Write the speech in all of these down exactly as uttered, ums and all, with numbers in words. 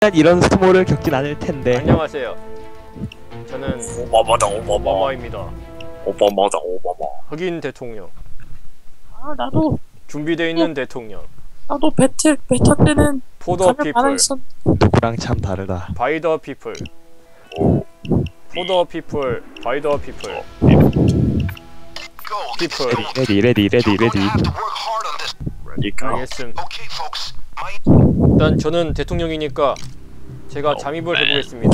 이런 수모를 겪진 않을 텐데. 안녕하세요. 저는 오바마다 오바마 오바마입니다. 오바마다 오바마. 흑인 대통령. 아 나도 준비되어 있는 대통령. 나도 베트 베타 때는 포더 가면 많아 피플. 있었. 누구랑 참 다르다. 바이 더 피플. 포더 피플. 바이 더 피플. 피플. 레디 레디 레디 레디. 알겠음. 일단 저는 대통령이니까 제가 잠입을 해보겠습니다.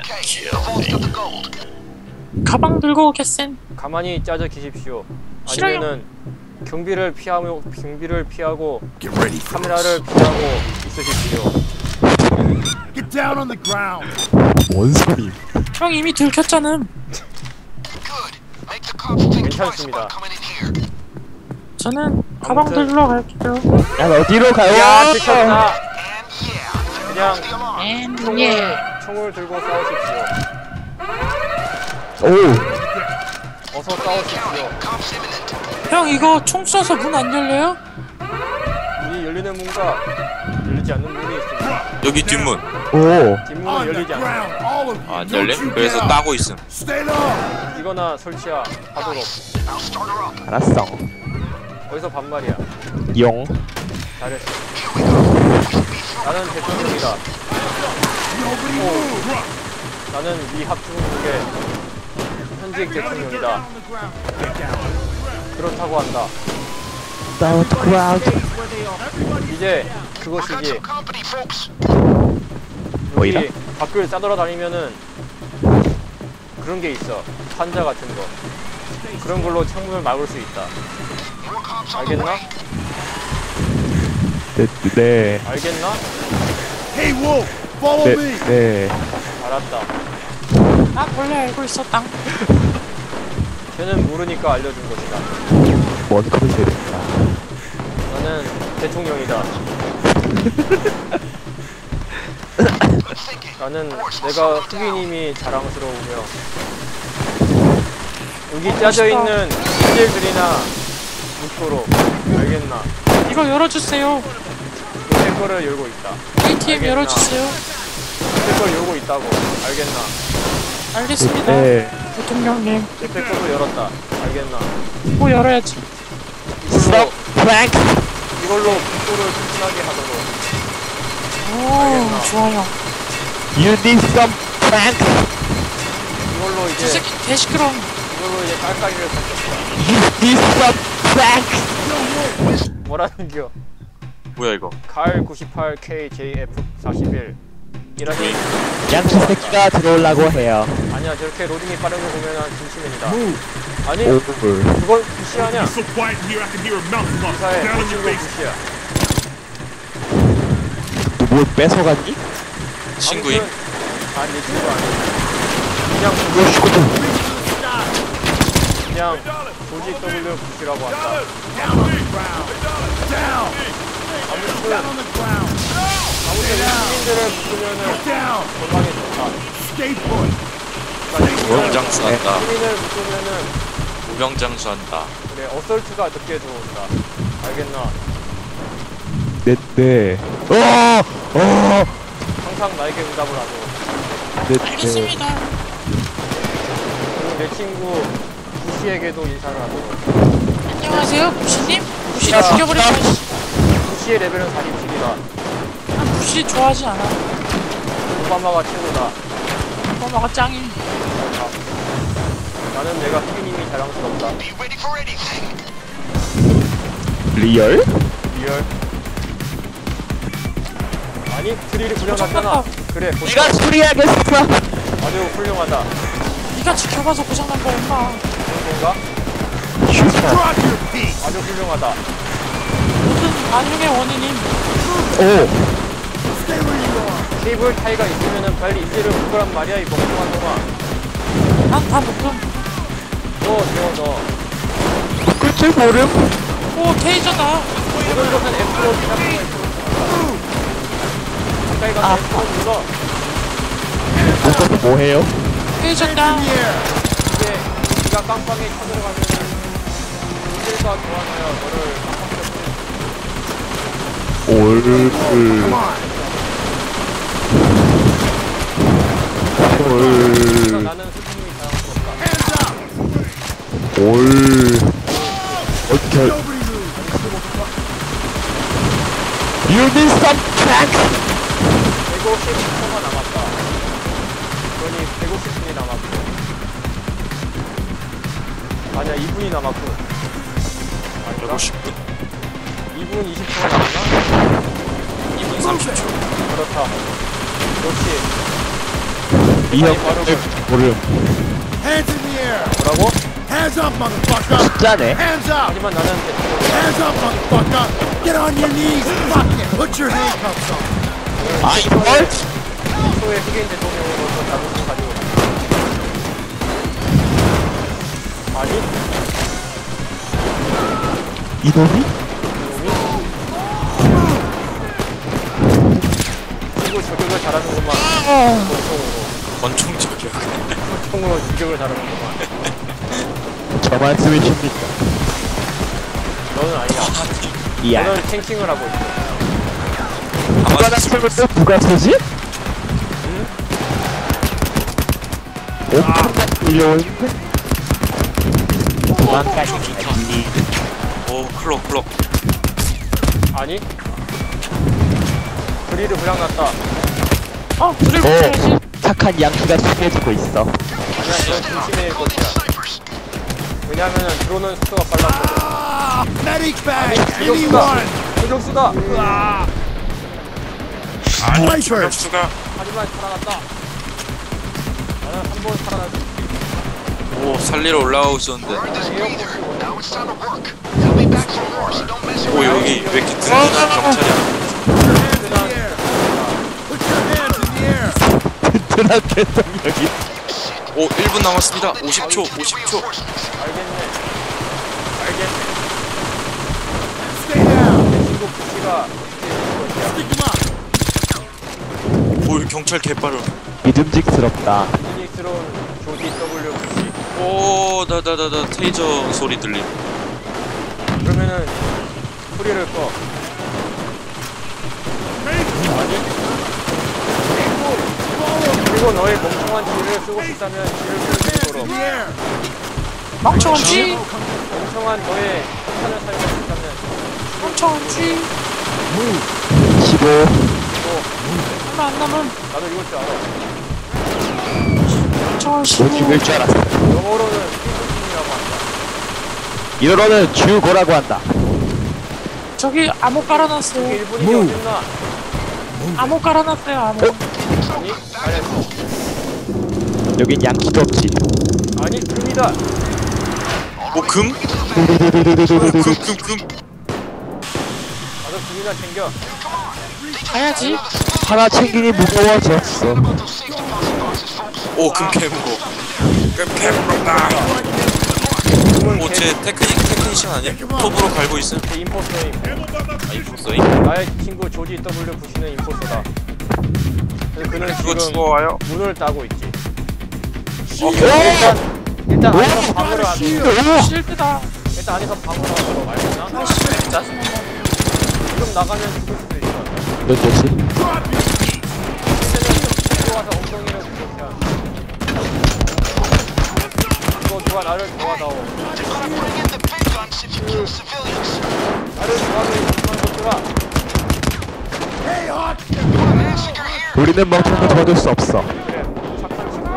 가방 들고 오겠센. 가만히 짜져 계십시오. 싫어요. 아니면은 경비를 피하고 경비를 피하고 카메라를 피하고 있으십시오. Get down on the ground. 뭔 소리? 형 이미 들켰잖아. 괜찮습니다. 저는 가방 아무튼- 들러 갈게요. 야 어디로 가요? 야 들켰다. 그냥 앤 총을 예. 총을 들고 싸우십시오. 오. 어서 싸우십시오. 형 이거 총 쏴서 문 안 열려요? 이 열리는 문과 열리지 않는 문이 있습니다. 여기 뒷문. 오. 뒷문은 On the 열리지 않습니다. ground, all of you. 안 Don't 열래? you 그래서 down. 따고 있음. Stand up. 이거나 설치하도록. 알았어. 어디서 반말이야. 용. 잘했어. 나는 대통령이다. 오, 나는 미 합중국의 현직 대통령이다. 그렇다고 한다. Down to ground. 이제 그것이지. 뭐이라? 여기 밖을 싸돌아다니면은 그런 게 있어. 판자 같은 거. 그런 걸로 창문을 막을 수 있다. 알겠나? 네. 네. 알겠나? Hey, Wolf, follow 네. me. 네. 알았다. 나 원래 알고 있었다. 쟤는 모르니까 알려준 것이다. 뭔 컨셉인가? 나는 대통령이다. 나는 내가 흑인임이 자랑스러우며 여기 짜져 있는 인질들이나 묻도록. 알겠나? 이거 열어주세요. 옆에 거를 열고 있다. 에이티엠 알겠나? 열어주세요. 옆에 걸 열고 있다고. 알겠나? 알겠습니다. 네. 대통령님. 옆에 거도 열었다. 알겠나? 뭐 열어야지. 이걸로 프랭크. 이걸로 북도를 튼튼하게 하도록. 오 알겠나? 좋아요. You need some prank. 이걸로 저 이제 새끼 개시끄러운. 이걸로 이제 깔깔이를 섞였다. You need some prank. 뭐라는겨? 뭐야 이거? 칼 구십팔 케이 제이 에프 사십일 이라니. 양치 새끼가 들어오려고 해요. 아니야, 저렇게 로딩이 빠른 거 보면 진심입니다. 아니 오. 그걸 무시하냐? So quiet in here, I can hear a mouth fuck. 기사에 Down on 해친 your 거 face. 무시야. 너 뭘 뺏어갔니? 친구임. 아무튼, 아니 내 친구 아니야. 그냥 이거 죽어도. 그냥 조지 더블유 부시라고 한다. Down on the ground. Down. 아무튼 Down on the ground. 아무튼 이 시민들을 묶으면은 Down. 건강에 좋다. Stay put. 그러니까 무병장수한다. 시민을 묶으면은 무병장수한다. 그래 어설트가 늦게 들어온다. 알겠나? 네. 네. 어. 어. 항상 나에게 응답을 하도록. 네. 네. 알겠습니다. 그리고 내 친구 부시에게도 인사를 하도록. 안녕하세요 부시님. 부시 야, 죽여버리자. 부시의 레벨은 사십칠이다. 난 부시 좋아하지 않아. 오바마가 최고다. 오바마가 짱임. 나는 내가 흑인임이 자랑스럽다. 리얼? 리얼? 아니 트리를 구경하잖아. 고장났다. 그래 보자. 네가 수리하겠어. 아주 훌륭하다. 네가 지켜봐서 고장난 거야 임마. 그런 건가? 슈퍼. Drop your feet. 아주 훌륭하다. 모든 만용의 원인인. 오. Stay where you are. 케이블 타이가 있으면은 빨리 인지를 묶으란 말이야 이 멍청한 놈아. 난 다 묶음. 너 너 너. 그줄 모름. 오 테이저다. 모든 것은 F로 시작해. 가까이 가서 F로 눌러. 이것도 뭐해요? 테이저다. 이제 네가 깜빵에 쳐들어가면은 인질과 교환하여 너를 깜빵에 올. Come on. 올. 어떻게? Nobody move. You need some crack. 백오십 초가 남았다. 그러니 백오십 분이 남았고. 아니야, 이 분이 남았고. 아닌가? 백오십 분? 이 분 이십 초가 남았나? 이 분 삼십 초. 그렇다. 역시. 이형 바로 모름. Hands in the air. 뭐라고? Hands up, motherfucker. 진짜네. Hands up. 하지만 나는 Hands up, motherfucker. Get on your knees. Fuck it. Put your handcuffs on. 아 이걸? 초의 흑인 대통령으로서 자존심 가지고 있다. 아니? 이놈이? 친구 저격을 잘하는구만. 권총으로. 권총 저격. 권총으로 저격을 잘하는구만. 저 말씀이십니까? 너는 아니야. 이야. 너는 탱킹을 하고 있어. 누가 났으면 또 누가 서지? 엄청난 끌려오는데? 도망가지 말지. 오 클럭 클럭. 아니? 그리드 고장났다. 어, 불을 오, 붙여야지. 착한 양키가 숨겨지고 있어. 아니야, 그건 중심의 것이야. 왜냐면은 드론은 속도가 빨랐거든. Ah, medic bag. 저격수다! Anyone. 저격수다! 으아! 아니 Snipers. 저격수가. 하지만 살아났다. 나는 한 번 살아날 수 있지. 오 살리러 올라가고 있었는데. 나는 에어포스 오 여기 왜 이렇게 든든한 경찰이야? Hands in the air. Put your hands in the air. 든든한 대통령이. 오 일 분 남았습니다. 오십 초 오십 초. 알겠네. 알겠네. Stay down. 내 친구 부시가 어떻게 된 것이야. Stick him up. 오 여기 경찰 개빠르. 믿음직스럽다. 유니스러운 조디 더블유 부시. 오 나 나 나 나 테이저 소리 들림. 그러면은 소리를 꺼. 아니? 그리고 너의 멍청한 지를 쓰고 싶다면 지를 쓸 수 In 있도록 the air. 멍청한 쥐, 멍청한 너의 판을 사용할 수 있다면 멍청한 쥐. 십오. 얼마 안 남은 나도 이걸 줄 알아. 멍청한 못 쥐. 죽일 줄 알았어. 영어로는 피부팀이라고 한다. 이러로는 주고라고 한다. 저기 암호 깔아놨어요. 일본인이 어딨나? 암호 깔아놨어요, 암호. 아니? 잘했어. 여긴 양키도 없지. 아니, 금이다. 오 금? 금 금 금. 나도 금이나 챙겨. 가야지. 하나 챙기니 무거워졌어. 오금 개무거. 금 개무겁다. 금은 오제 테크닉 테크니션 아니야? 톱으로 갈고 있음. 제 임포스터임. 아 이포서임? 나의 친구 조지 더블유 부시는 임포스터다. 그래서 그는 그거 지금 죽어와요? 문을 따고 있지. 어, 일단 일단 안에서 방어를 하고 실드다. 일단 안에서 방어를 하도록 알겠나? 지금 나가면 죽을 수도 있어. 넌 뭐지? 들어와서 엉덩이를 부딪혀. 이거 누가 나를 도와다오. 나를 도와주는 이상한 것들아. 우리는 멍청을 도와줄 수 없어. 그래, 착한 친구야.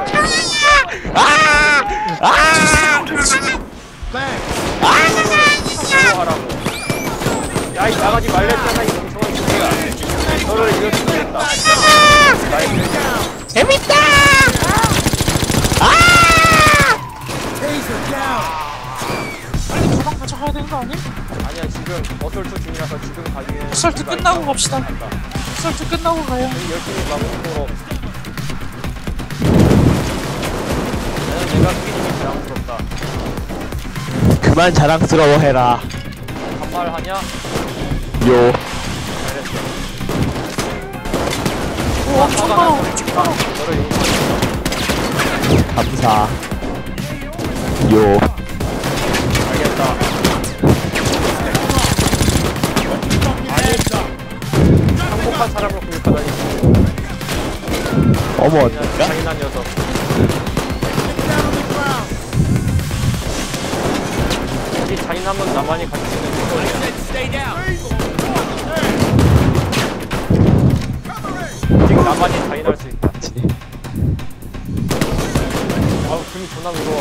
하라고. 야, 이 나가지 말랬잖아, 이 멍청한 친구야. 너를 이길 수 있겠다. 나의 재밌다! Taser down. 빨리 가방 가져가야 되는 거 아니? 아니야, 지금 어설트 중이라서 지금 가기에는 어설트 시간이 끝나고 없다. 갑시다. 간다. 설득 끝나고 가요. 우리 열심히 마무리하도록. 나는 내가 흑인임이 자랑스럽다. 그만 자랑스러워해라. 반말하냐? 요. 잘했어. 오, 엄청 많아. 너를 용서한다. 감사. 요. 알겠다. 행복한 사람을 구입하다니. 어머, 그냥 어떡하? 잔인한 녀석. Down on the ground. 잔인함은 나만이 가질 수 있는 특권이야. 오직 나만이 잔인할 수 있다. 아우 숨이 존나 무거워.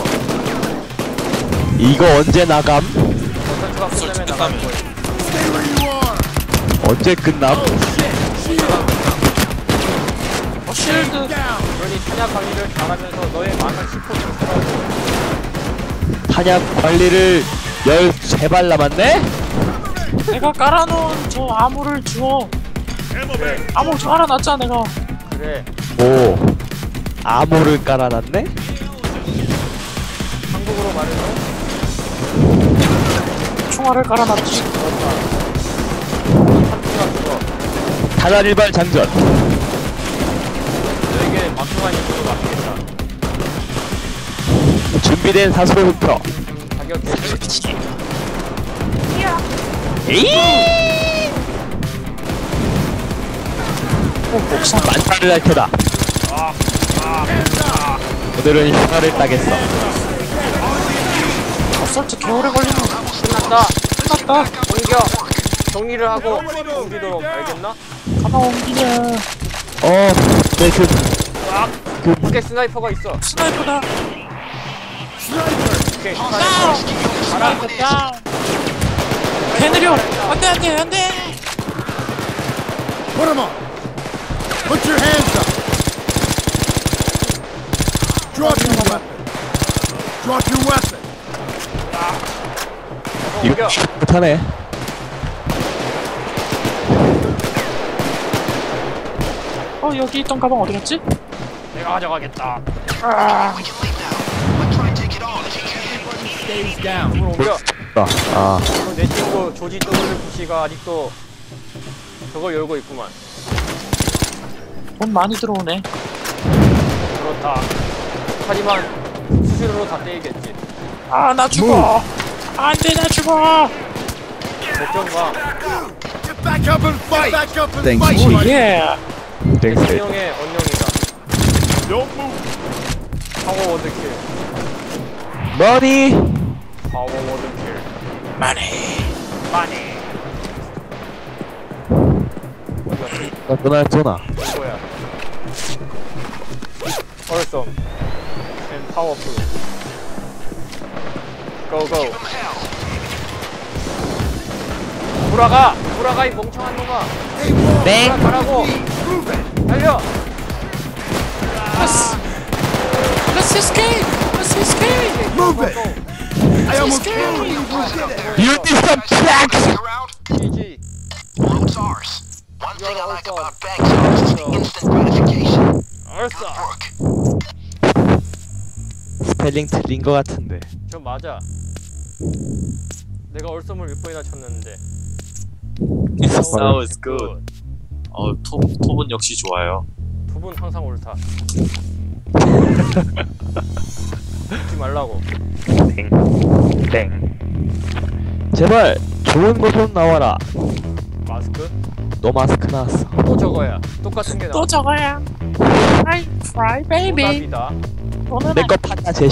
이거 언제 나감? 컨텐츠가 끝나면 나가는 거야. Stay where you are. 언제 끝남? 어, 쉴드. Down. 그러니 탄약 관리를 잘하면서 너의 많은 십 퍼센트라고. 탄약 관리를 열세 발 남았네? 내가 깔아놓은 저 암호를 주워. 그래 암호 저 깔아놨잖아 내가. 그래 오, 암호를 깔아놨네? 한국으로 말해서 총알을 깔아놨지. 한국가 죽어. 단일발 장전. 너에게 막중한 임무를 맡기겠다. 준비된 사수로 흡혀. 자격 개시. 에이! 어, 목상. 만타를 할 테다. 오늘은 휴가를 따겠어. 어설트 개오래 걸리는. 끝났다. 끝났다. 옮겨. 정리를 하고 옮기도록 알겠나? 가만 옮기냐. 어, 네, 그, 밖에 스나이퍼가 있어. 스나이퍼다. 오케이. 다운. 가라. 다운. 개 느려. 안돼 안돼 안돼. Put him up. Put your hands up. Drop your weapon. Drop your weapon. 옮겨. 이거 못하네. 어 여기 있던 가방 어디 갔지? 내가 가져가겠다. Stays down. 물을 옮겨. 아, 아. 그리고 내 친구 조지 더블유 씨가 아직도 저걸 열고 있구만. 돈 많이 들어오네. 그렇다. 하지만 수시로로 다 떼이겠지. 아 나 죽어. 안돼 나 죽어. 걱정 마. Get back up and fight. Get back up and fight. 오 예. 땡스. 대통령의 언령이다. 파워 워드킬. 머니! 파워 워드킬. 마니. 많이. 어디 갔지? 나 전화 전화. 이거야. 얼썸. 앤 파워풀. 고고. 돌아가! 돌아가 이 멍청한 놈아! Hey, wall. 땡! 돌아가라고! Move it. 달려! Let's Let's escape. Let's escape. Move it. I almost Let's killed you. escape. You did it. You need some tracks! 지지. Load's ours. One You're thing I like also- about bank zones is the instant gratification. 얼싸! Work. 스펠링 틀린 거 같은데. 저 맞아. 내가 얼썸을 몇 번이나 쳤는데. Sounds good. 어, 톱, 톱은 역시 좋아요. 두 분 항상 옳다. 웃지 말라고. 땡. 땡. 제발, 좋은 거 좀 나와라. 마스크? 너 마스크 나왔어. 또 저거야. 똑같은 게 나와. 또 저거야. I cry baby. 답이다. 너는 내 거 판다, 제시.